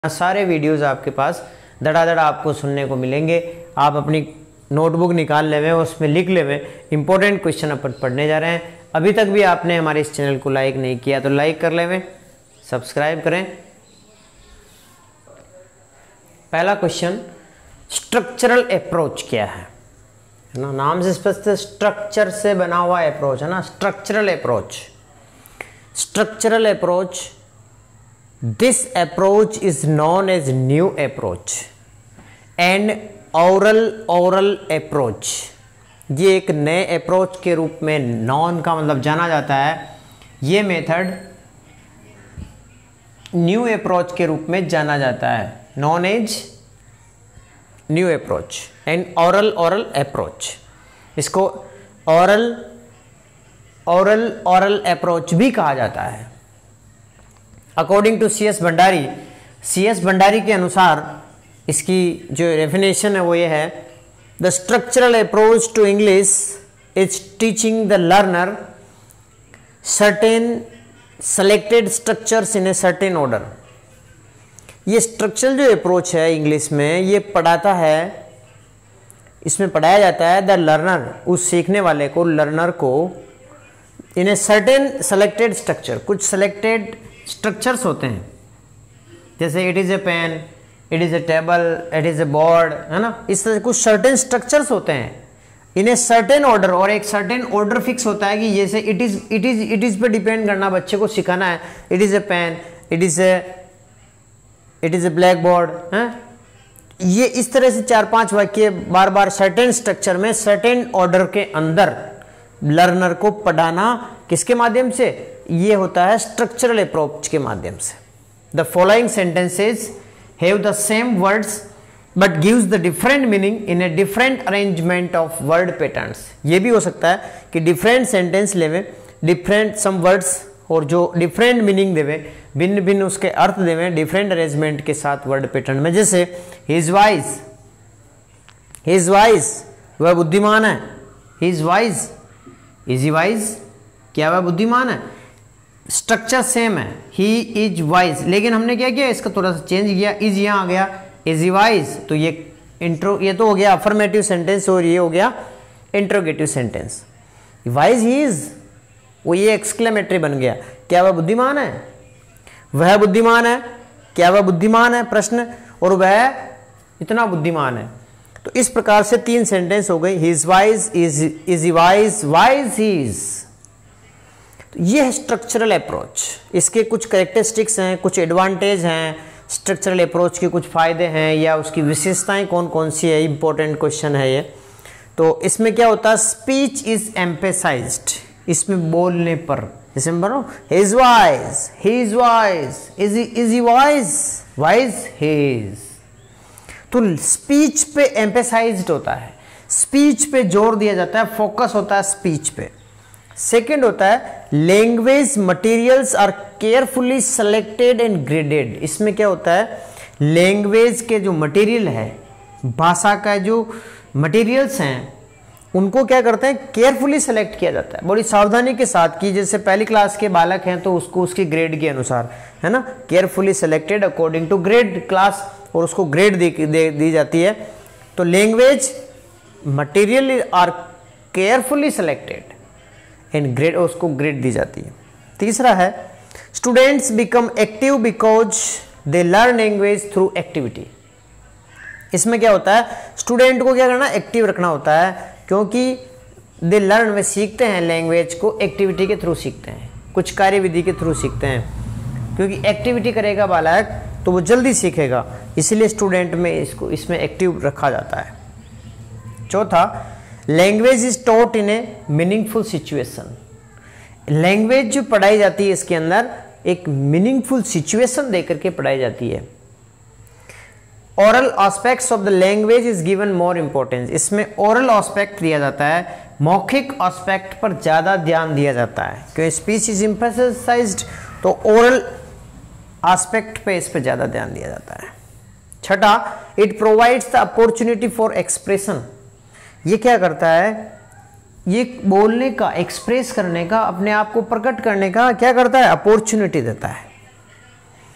सारे वीडियोस आपके पास धड़ाधड़ आपको सुनने को मिलेंगे। आप अपनी नोटबुक निकाल लेवें, उसमें लिख लेवें, इंपॉर्टेंट क्वेश्चन अपन पढ़ने जा रहे हैं। अभी तक भी आपने हमारे इस चैनल को लाइक नहीं किया तो लाइक कर लेवें, सब्सक्राइब करें। पहला क्वेश्चन, स्ट्रक्चरल अप्रोच क्या है ना, नाम से स्पष्ट स्ट्रक्चर से बना हुआ अप्रोच है ना, structural approach. Structural approach, this approach is known as new approach and oral approach। ये एक नए अप्रोच के रूप में नॉन का मतलब जाना जाता है। ये मेथड न्यू अप्रोच के रूप में जाना जाता है, known as new approach and oral approach. इसको ओरल अप्रोच भी कहा जाता है। According to C S Bhandari के अनुसार इसकी जो डेफिनेशन है वो ये है, the structural approach to English is teaching the learner certain selected structures in a certain order. ये स्ट्रक्चरल जो अप्रोच है इंग्लिश में, ये पढ़ाता है, इसमें पढ़ाया जाता है द लर्नर, उस सीखने वाले को, लर्नर को, in a certain selected structure. कुछ सेलेक्टेड स्ट्रक्चर्स होते हैं, जैसे it is a pen, it is a table, it is a board, है ना। इस तरह कुछ सर्टेन स्ट्रक्चर्स होते हैं इन ए सर्टेन ऑर्डर, और एक सर्टेन ऑर्डर फिक्स होता है कि जैसे इट इज़ पे डिपेंड करना, बच्चे को सिखाना है it is a pen, it is a blackboard है। ये इस तरह से 4-5 वाक्य बार बार सर्टेन स्ट्रक्चर में सर्टेन ऑर्डर के अंदर लर्नर को पढ़ाना किसके माध्यम से, ये होता है स्ट्रक्चरल अप्रोच के माध्यम से। The following sentences have the same words but gives the different meaning in a different arrangement of word patterns. ये भी हो सकता है कि डिफरेंट सेंटेंस लेवे, डिफरेंट सम वर्ड्स, और जो डिफरेंट मीनिंग देवे, भिन्न भिन्न उसके अर्थ देवे डिफरेंट अरेंजमेंट के साथ वर्ड पैटर्न में। जैसे ही इज वाइज, वह बुद्धिमान है। He is wise, is he wise, क्या वह बुद्धिमान है। स्ट्रक्चर सेम है, ही इज वाइज, लेकिन हमने क्या किया, इसका थोड़ा सा चेंज किया, इज यहाँ आ गया, इज ही वाइज। तो ये ये तो हो गया अफर्मेटिव सेंटेंस और ये हो गया interrogative sentence. Wise he is, वो ये एक्सक्लेमेटरी बन गया, क्या वह बुद्धिमान है, वह बुद्धिमान है, क्या वह बुद्धिमान है प्रश्न, और वह इतना बुद्धिमान है। तो इस प्रकार से 3 सेंटेंस हो गई, he is wise, is he wise, wise he is. तो ये है स्ट्रक्चरल अप्रोच। इसके कुछ कैरेक्टरिस्टिक्स हैं, कुछ एडवांटेज हैं, स्ट्रक्चरल अप्रोच के कुछ फायदे हैं या उसकी विशेषताएं कौन कौन सी है, इंपॉर्टेंट क्वेश्चन है ये। तो इसमें क्या होता है, स्पीच इज एम्फेसाइज्ड, इसमें बोलने पर, जैसे मैं बोलो he is wise, he is wise, is he wise, wise he is. तो स्पीच पे एम्फेसाइज्ड होता है, स्पीच पे जोर दिया जाता है, फोकस होता है स्पीच पे। सेकेंड होता है language materials are carefully selected and graded. इसमें क्या होता है, लैंग्वेज के जो मटेरियल है, भाषा का जो मटेरियल्स हैं, उनको क्या करते हैं, केयरफुली सेलेक्ट किया जाता है, बड़ी सावधानी के साथ की। जैसे पहली क्लास के बालक हैं तो उसको उसकी ग्रेड के अनुसार, है ना, carefully selected according to grade class, और उसको ग्रेड दी जाती है। तो language material are carefully selected and grade, उसको ग्रेड दी जाती है। तीसरा है students become active because they learn language through activity. इसमें क्या होता है, स्टूडेंट को क्या करना, एक्टिव रखना होता है, क्योंकि दे लर्न, वे सीखते हैं लैंग्वेज को एक्टिविटी के थ्रू सीखते हैं, कुछ कार्यविधि के थ्रू सीखते हैं, क्योंकि एक्टिविटी करेगा बालक तो वो जल्दी सीखेगा, इसलिए स्टूडेंट में इसमें एक्टिव रखा जाता है। चौथा, language is taught in a meaningful situation. Language जो पढ़ाई जाती है इसके अंदर एक मीनिंगफुल सिचुएशन देकर के पढ़ाई जाती है। Oral aspects of the language is given more importance. इसमें ओरल एस्पेक्ट दिया जाता है, मौखिक एस्पेक्ट पर ज्यादा ध्यान दिया जाता है, क्योंकि स्पीच इज एम्फेसाइज्ड, तो ओरल एस्पेक्ट पे इस पे ज्यादा ध्यान दिया जाता है। छठा, it provides the opportunity for expression. ये क्या करता है, ये बोलने का, एक्सप्रेस करने का, अपने आप को प्रकट करने का क्या करता है, अपॉर्चुनिटी देता है।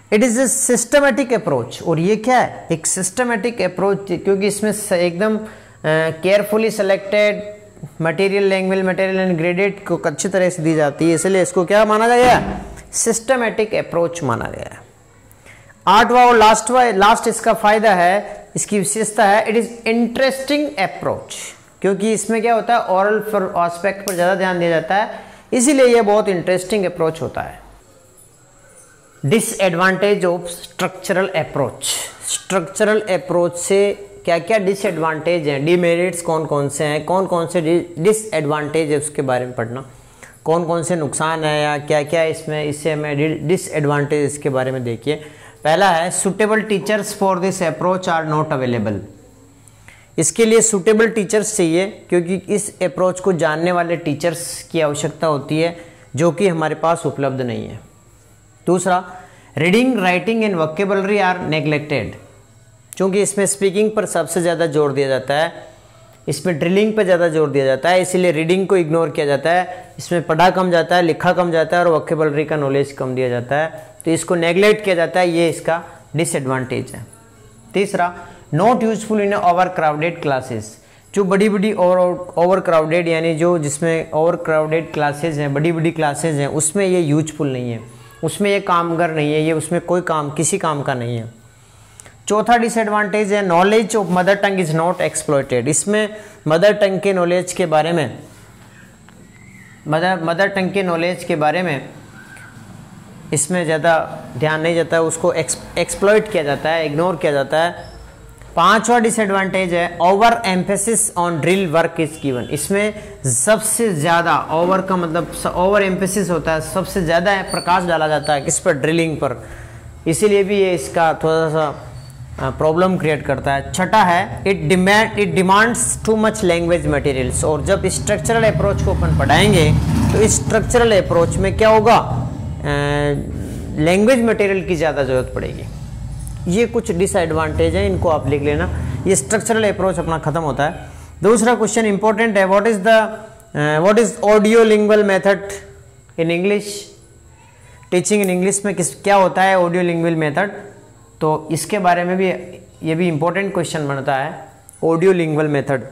It is a systematic approach, और ये क्या है, एक सिस्टमेटिक अप्रोच, क्योंकि इसमें एकदम carefully selected material, language material and graded को अच्छी तरह से दी जाती है, इसलिए इसको क्या माना गया, सिस्टमेटिक अप्रोच माना गया है। आठवां और लास्ट इसका फायदा है, इसकी विशेषता है, इट इज इंटरेस्टिंग अप्रोच, क्योंकि इसमें क्या होता है, ओरल एस्पेक्ट पर ज़्यादा ध्यान दिया जाता है, इसीलिए यह बहुत इंटरेस्टिंग अप्रोच होता है। Disadvantage of structural approach, structural approach से क्या क्या डिसएडवांटेज हैं, डिमेरिट्स कौन कौन से हैं, कौन कौन से डिसएडवांटेज है उसके बारे में पढ़ना, कौन कौन से नुकसान है या क्या क्या इसमें, इससे हमें डिसएडवांटेज इसके बारे में देखिए। पहला है suitable teachers for this approach are not available, इसके लिए सुटेबल टीचर्स चाहिए, क्योंकि इस अप्रोच को जानने वाले टीचर्स की आवश्यकता होती है, जो कि हमारे पास उपलब्ध नहीं है। दूसरा, reading writing and vocabulary are neglected, क्योंकि इसमें स्पीकिंग पर सबसे ज़्यादा जोर दिया जाता है, इसमें ड्रिलिंग पर ज़्यादा जोर दिया जाता है, इसीलिए रीडिंग को इग्नोर किया जाता है, इसमें पढ़ा कम जाता है, लिखा कम जाता है और वोकेबलरी का नॉलेज कम दिया जाता है, तो इसको नेग्लेक्ट किया जाता है, ये इसका डिसएडवांटेज है। तीसरा, not useful in overcrowded classes, जो बड़ी बड़ी ओवर क्राउडेड यानी जो जिसमें ओवर क्राउडेड क्लासेज हैं, बड़ी बड़ी क्लासेज हैं, उसमें ये यूजफुल नहीं है, उसमें ये कामगर नहीं है, ये उसमें कोई काम किसी काम का नहीं है। चौथा डिसएडवांटेज है, knowledge of mother tongue is not exploited, इसमें मदर टंग के नॉलेज के बारे में मदर टंग के नॉलेज के बारे में इसमें ज़्यादा ध्यान नहीं जाता है, उसको एक्सप्लॉइट किया जाता है, इग्नोर किया जाता है। पांचवा डिसएडवांटेज है, overemphasis on drill work is given, इसमें सबसे ज़्यादा, ओवर का मतलब ओवर एम्फेसिस होता है, सबसे ज़्यादा प्रकाश डाला जाता है किस पर, ड्रिलिंग पर, इसीलिए भी ये इसका थोड़ा सा प्रॉब्लम क्रिएट करता है। छठा है, it demands too much language materials, और जब स्ट्रक्चरल अप्रोच को अपन पढ़ाएंगे तो इस स्ट्रक्चरल अप्रोच में क्या होगा, लैंग्वेज मटेरियल की ज़्यादा ज़रूरत पड़ेगी। ये कुछ डिसएडवांटेज है, इनको आप लिख लेना, ये स्ट्रक्चरल अप्रोच अपना खत्म होता है। दूसरा क्वेश्चन इंपॉर्टेंट है, what is audio lingual method in English, teaching in English में क्या होता है ऑडियो लिंग्वल मेथड, तो इसके बारे में भी ये भी इंपॉर्टेंट क्वेश्चन बनता है। Audio lingual method,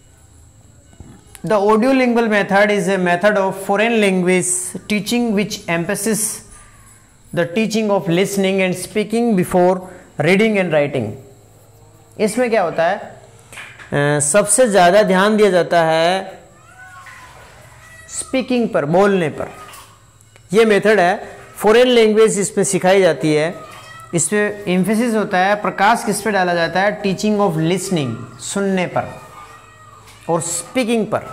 the audio lingual method is a method of foreign language teaching which emphasis the teaching of listening and speaking before reading and writing. इसमें क्या होता है, सबसे ज़्यादा ध्यान दिया जाता है स्पीकिंग पर, बोलने पर। यह मेथड है, फॉरेन लैंग्वेज इसमें सिखाई जाती है, इसमें एम्फेसिस होता है, प्रकाश किस पे डाला जाता है, टीचिंग ऑफ लिसनिंग, सुनने पर, और स्पीकिंग पर,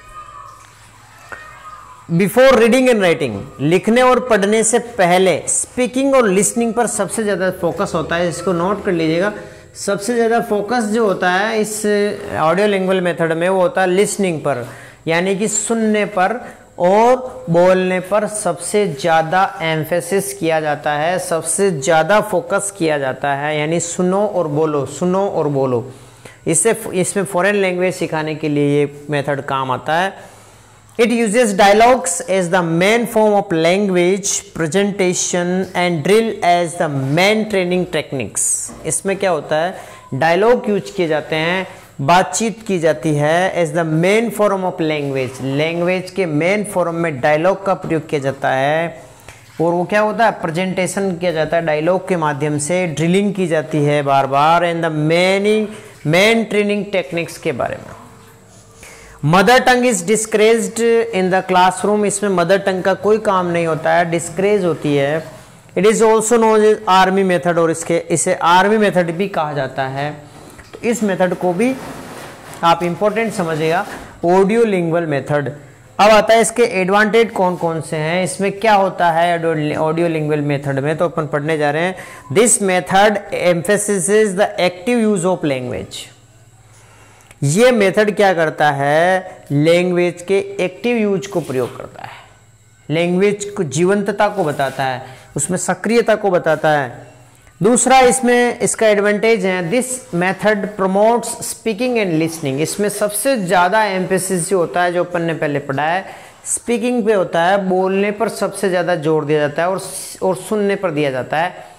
बिफोर रीडिंग एंड राइटिंग, लिखने और पढ़ने से पहले स्पीकिंग और लिसनिंग पर सबसे ज़्यादा फोकस होता है। इसको नोट कर लीजिएगा, सबसे ज़्यादा फोकस जो होता है इस ऑडियो लिंग्वल मेथड में वो होता है लिसनिंग पर, यानी कि सुनने पर और बोलने पर सबसे ज़्यादा एम्फेसिस किया जाता है, सबसे ज़्यादा फोकस किया जाता है, यानी सुनो और बोलो, सुनो और बोलो। इसमें फॉरेन लैंग्वेज सिखाने के लिए ये मेथड काम आता है। It uses dialogues as the main form of language presentation and drill as the main training techniques. इसमें क्या होता है, डायलॉग यूज किए जाते हैं, बातचीत की जाती है, as the main form of language, language के मेन फॉर्म में डायलॉग का प्रयोग किया जाता है, और वो क्या होता है, प्रेजेंटेशन किया जाता है डायलॉग के माध्यम से, ड्रिलिंग की जाती है बार बार, and the main training techniques के बारे में। Mother tongue is discouraged in the classroom, इसमें मदर टंग का कोई काम नहीं होता है, डिस्करेज होती है। It is also known as army method, और इसे आर्मी मेथड भी कहा जाता है। तो इस मेथड को भी आप इंपॉर्टेंट समझिएगा, ऑडियो लिंग्वल मेथड। अब आता है इसके एडवांटेज कौन कौन से हैं, इसमें क्या होता है ऑडियो लिंग्वल मेथड में, तो अपन पढ़ने जा रहे हैं। This method emphasis the active use of language, ये मेथड क्या करता है, लैंग्वेज के एक्टिव यूज को प्रयोग करता है, लैंग्वेज को जीवंतता को बताता है, उसमें सक्रियता को बताता है। दूसरा इसमें इसका एडवांटेज है, this method promotes speaking and listening, इसमें सबसे ज़्यादा एम्फेसिस जो होता है, जो अपन ने पहले पढ़ा है, स्पीकिंग पे होता है, बोलने पर सबसे ज़्यादा जोर दिया जाता है और सुनने पर दिया जाता है।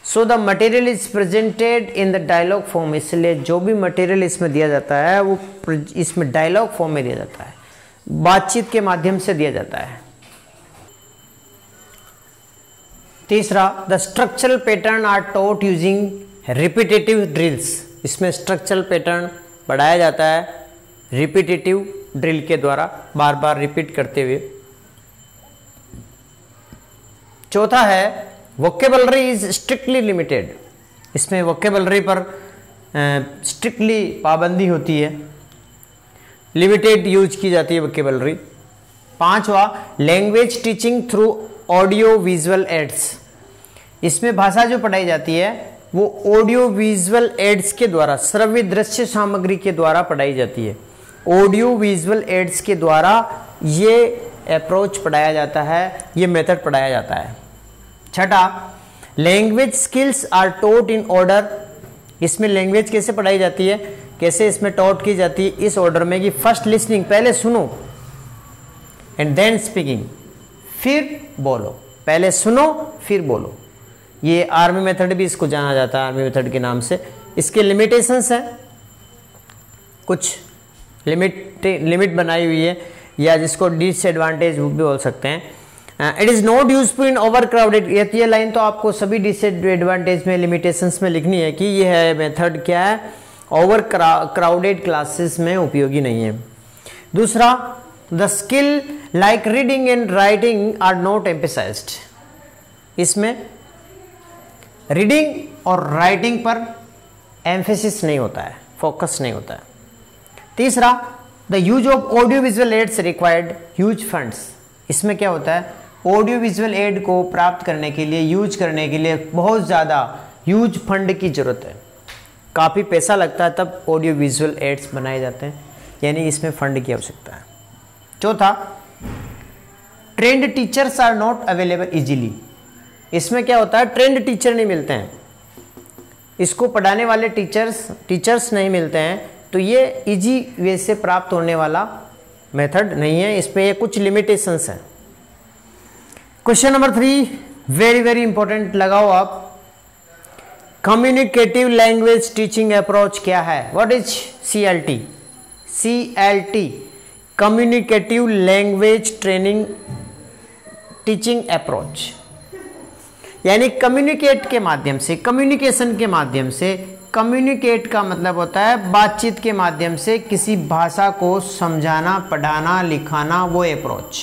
So the material is presented in the dialogue form, इसलिए जो भी मटेरियल इसमें दिया जाता है वो इसमें डायलॉग फॉर्म में दिया जाता है, बातचीत के माध्यम से दिया जाता है। तीसरा, the structural pattern are taught using repetitive drills, इसमें स्ट्रक्चरल पैटर्न पढ़ाया जाता है रिपीटेटिव ड्रिल के द्वारा, बार बार रिपीट करते हुए। चौथा है वोकेबलरी इज स्ट्रिक्टली लिमिटेड, इसमें वोकेबलरी पर स्ट्रिक्टली पाबंदी होती है, लिमिटेड यूज की जाती है वोकेबलरी। पांचवा, language teaching through audio visual aids, इसमें भाषा जो पढ़ाई जाती है वो ऑडियो विजुअल एड्स के द्वारा, श्रव्य दृश्य सामग्री के द्वारा पढ़ाई जाती है। ऑडियो विजुअल एड्स के द्वारा ये अप्रोच पढ़ाया जाता है, ये मेथड पढ़ाया जाता है। छठा, language skills are taught in order, इसमें लैंग्वेज कैसे पढ़ाई जाती है, कैसे इसमें टॉट की जाती है, इस ऑर्डर में कि फर्स्ट लिसनिंग, पहले सुनो, एंड देन स्पीकिंग, फिर बोलो, पहले सुनो फिर बोलो। ये आर्मी मेथड भी इसको जाना जाता है आर्मी मेथड के नाम से। इसके लिमिटेशंस हैं, कुछ लिमिट बनाई हुई है, या जिसको डिसएडवांटेज भी बोल सकते हैं। It is not useful in overcrowded, ये लाइन तो आपको सभी डिसएडवांटेज में, लिमिटेशंस में लिखनी है कि ये है मेथड क्या है, ओवर क्राउडेड क्लासेस में उपयोगी नहीं है। दूसरा, the skill like reading and writing are not emphasized, इसमें रीडिंग और राइटिंग पर एम्फेसिस नहीं होता है, फोकस नहीं होता है। तीसरा, the use of audio visual aids required huge funds, इसमें क्या होता है, ऑडियो विजुअल एड को प्राप्त करने के लिए, यूज करने के लिए बहुत ज़्यादा ह्यूज फंड की जरूरत है, काफ़ी पैसा लगता है, तब ऑडियो विजुअल एड्स बनाए जाते हैं, यानी इसमें फंड की आवश्यकता है। चौथा, trained teachers are not available easily, इसमें क्या होता है, ट्रेंड टीचर नहीं मिलते हैं, इसको पढ़ाने वाले टीचर्स नहीं मिलते हैं, तो ये इजी वे से प्राप्त होने वाला मेथड नहीं है, इसमें ये कुछ लिमिटेशंस हैं। Question number 3 very very important, लगाओ आप, कम्युनिकेटिव लैंग्वेज टीचिंग अप्रोच क्या है, what is CLT? CLT communicative language training teaching approach, यानी कम्युनिकेट के माध्यम से, कम्युनिकेशन के माध्यम से, कम्युनिकेट का मतलब होता है बातचीत के माध्यम से किसी भाषा को समझाना, पढ़ाना, लिखाना, वो अप्रोच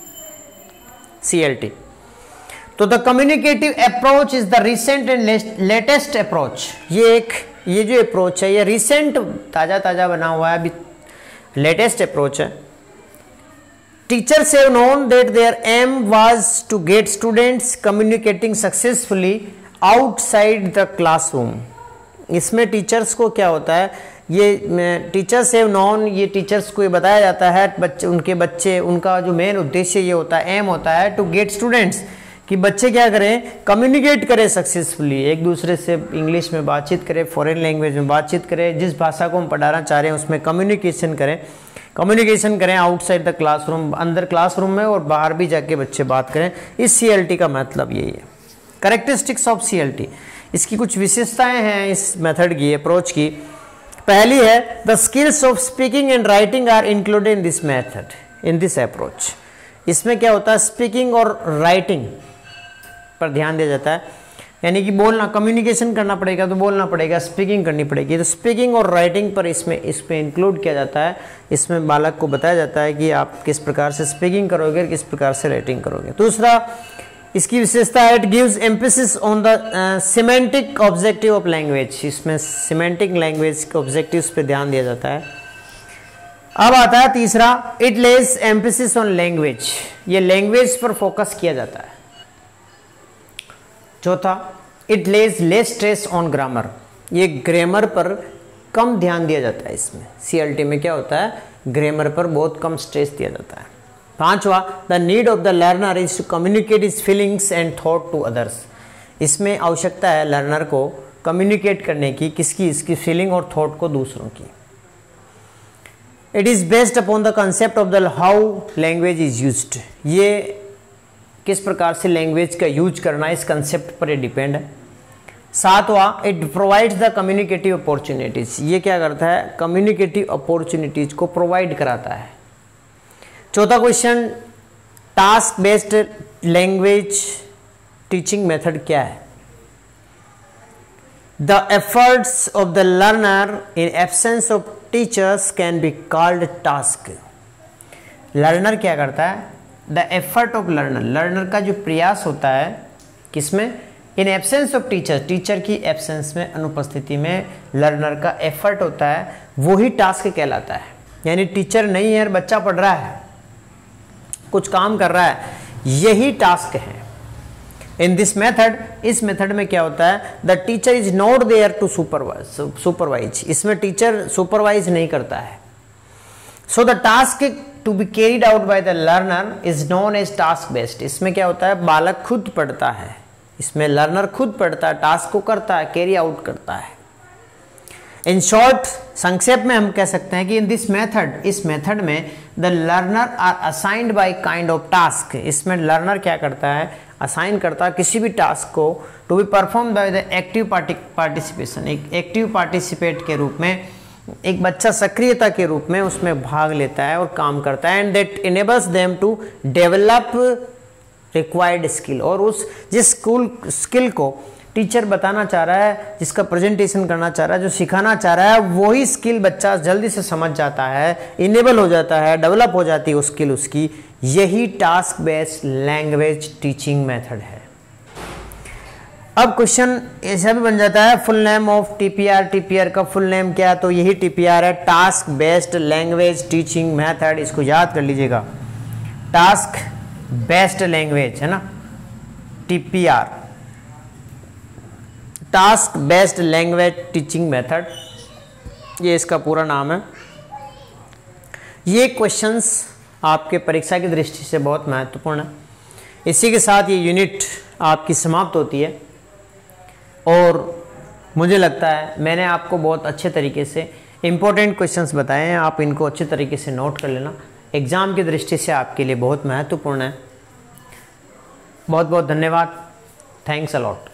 CLT। तो the communicative approach is the recent and latest approach, ये जो अप्रोच है ये रिसेंट, ताज़ा बना हुआ है, अभी लेटेस्ट अप्रोच है। Teachers have known that their aim was to get students communicating successfully outside the classroom, इसमें टीचर्स को क्या होता है, ये टीचर्स हैव नॉन, ये टीचर्स को ये बताया जाता है, बच्चे उनका जो मेन उद्देश्य ये होता है, एम होता है टू गेट स्टूडेंट्स, कि बच्चे क्या करें, कम्युनिकेट करें सक्सेसफुली, एक दूसरे से इंग्लिश में बातचीत करें, फॉरेन लैंग्वेज में बातचीत करें, जिस भाषा को हम पढ़ाना चाह रहे हैं उसमें कम्युनिकेशन करें आउटसाइड द क्लासरूम, अंदर क्लासरूम में और बाहर भी जाके बच्चे बात करें। इस CLT का मतलब यही है। कैरेक्टरिस्टिक्स ऑफ CLT, इसकी कुछ विशेषताएं हैं इस मेथड की, अप्रोच की। पहली है, the skills of speaking and writing are included in this method, in this approach. इसमें क्या होता है, स्पीकिंग और राइटिंग पर ध्यान दिया जाता है, यानी कि बोलना, कम्युनिकेशन करना पड़ेगा तो बोलना पड़ेगा, स्पीकिंग करनी पड़ेगी, तो स्पीकिंग और राइटिंग पर इसमें इंक्लूड किया जाता है। इसमें बालक को बताया जाता है कि आप किस प्रकार से स्पीकिंग करोगे, किस प्रकार से राइटिंग करोगे। दूसरा, इसकी विशेषता है, it gives emphasis on the semantic objective of language, इसमें सिमेंटिक लैंग्वेज के ऑब्जेक्टिव्स पे ध्यान दिया जाता है। अब आता है तीसरा, it less emphasis on language, ये लैंग्वेज पर फोकस किया जाता है। चौथा, it lays less stress on grammar, ये ग्रामर पर कम ध्यान दिया जाता है। इसमें CLT में क्या होता है, ग्रामर पर बहुत कम स्ट्रेस दिया जाता है। पांचवा, the need of the learner is to communicate his feelings and thought to others, इसमें आवश्यकता है लर्नर को कम्युनिकेट करने की, किसकी, इसकी फीलिंग और थॉट को दूसरों की। It is based upon the concept of the how language is used, ये किस प्रकार से लैंग्वेज का यूज करना, इस कंसेप्ट पर ये डिपेंड है। सातवां, it provides the communicative opportunities, ये क्या करता है, कम्युनिकेटिव अपॉर्चुनिटीज को प्रोवाइड कराता है। चौथा question, task based language teaching method क्या है? The efforts of the learner in absence of teachers can be called task. Learner क्या करता है? The effort of learner, learner का जो प्रयास होता है किसमें? In absence of teacher, teacher की एब्सेंस में, अनुपस्थिति में लर्नर का एफर्ट होता है, वही टास्क कहलाता है। यानी टीचर नहीं है और बच्चा पढ़ रहा है, कुछ काम कर रहा है, यही टास्क है। इन दिस मेथड, इस मेथड में क्या होता है, the teacher is not there to supervise, इसमें टीचर सुपरवाइज नहीं करता है। So the task to be carried out by the learner is known as task based. इसमें क्या होता है, बालक खुद पढ़ता है, इसमें लर्नर खुद पढ़ता है, टास्क को करता है, कैरी आउट करता है। इन शॉर्ट, संक्षेप में हम कह सकते हैं कि इन दिस मेथड, इस मेथड में the learner are assigned by kind of task, इसमें लर्नर क्या करता है, असाइन करता है किसी भी टास्क को, to be perform by the active participation, एक एक्टिव पार्टिसिपेट के रूप में, एक बच्चा सक्रियता के रूप में उसमें भाग लेता है और काम करता है। And that enables them to develop required skill, और उस जिस स्किल को टीचर बताना चाह रहा है, जिसका प्रेजेंटेशन करना चाह रहा है, जो सिखाना चाह रहा है, वही स्किल बच्चा जल्दी से समझ जाता है, इनेबल हो जाता है, डेवलप हो जाती है वो स्किल उसकी। यही task based language teaching method है। अब क्वेश्चन ऐसा भी बन जाता है, full name of TPR, TPR का फुल नेम क्या है, तो यही टीपीआर है, task based language teaching method. इसको याद कर लीजिएगा, टास्क बेस्ड लैंग्वेज है ना, TPR, task based language teaching method, ये इसका पूरा नाम है। ये क्वेश्चंस आपके परीक्षा की दृष्टि से बहुत महत्वपूर्ण है। इसी के साथ ये यूनिट आपकी समाप्त होती है, और मुझे लगता है मैंने आपको बहुत अच्छे तरीके से इम्पोर्टेंट क्वेश्चंस बताए हैं, आप इनको अच्छे तरीके से नोट कर लेना, एग्ज़ाम की दृष्टि से आपके लिए बहुत महत्वपूर्ण है। बहुत बहुत धन्यवाद, थैंक्स अ लॉट।